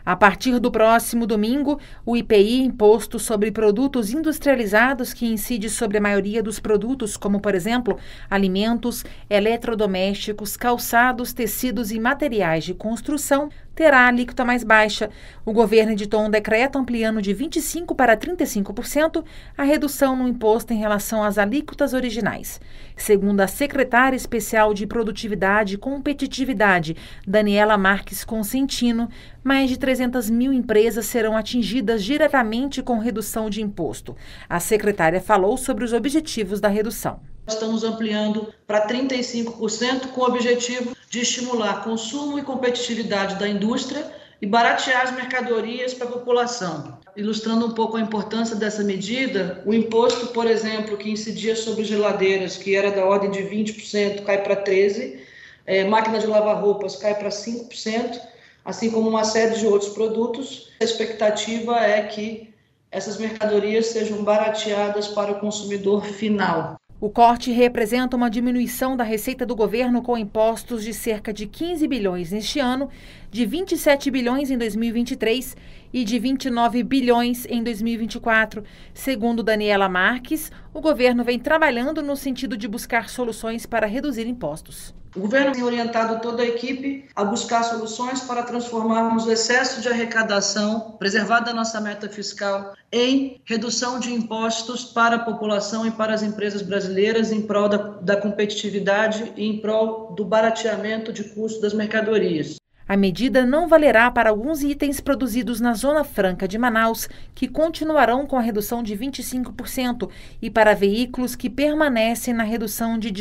A partir do próximo domingo, o IPI, Imposto sobre Produtos Industrializados, que incide sobre a maioria dos produtos, como, por exemplo, alimentos, eletrodomésticos, calçados, tecidos e materiais de construção, terá a alíquota mais baixa. O governo editou um decreto ampliando de 25% para 35% a redução no imposto em relação às alíquotas originais. Segundo a secretária especial de Produtividade e Competitividade, Daniela Marques Consentino, mais de 300 mil empresas serão atingidas diretamente com redução de imposto. A secretária falou sobre os objetivos da redução. Estamos ampliando para 35% com o objetivo de estimular consumo e competitividade da indústria e baratear as mercadorias para a população. Ilustrando um pouco a importância dessa medida, o imposto, por exemplo, que incidia sobre geladeiras, que era da ordem de 20%, cai para 13%, máquina de lavar roupas cai para 5%, assim como uma série de outros produtos. A expectativa é que essas mercadorias sejam barateadas para o consumidor final. O corte representa uma diminuição da receita do governo com impostos de cerca de 15 bilhões neste ano, de 27 bilhões em 2023 e de 29 bilhões em 2024. Segundo Daniela Marques, o governo vem trabalhando no sentido de buscar soluções para reduzir impostos. O governo tem orientado toda a equipe a buscar soluções para transformarmos o excesso de arrecadação, preservada a nossa meta fiscal, em redução de impostos para a população e para as empresas brasileiras em prol da competitividade e em prol do barateamento de custo das mercadorias. A medida não valerá para alguns itens produzidos na Zona Franca de Manaus, que continuarão com a redução de 25%, e para veículos que permanecem na redução de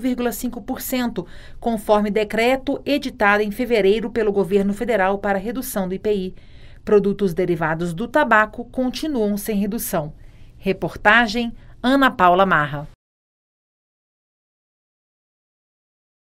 18,5%, conforme decreto editado em fevereiro pelo governo federal para a redução do IPI. Produtos derivados do tabaco continuam sem redução. Reportagem Ana Paula Marra.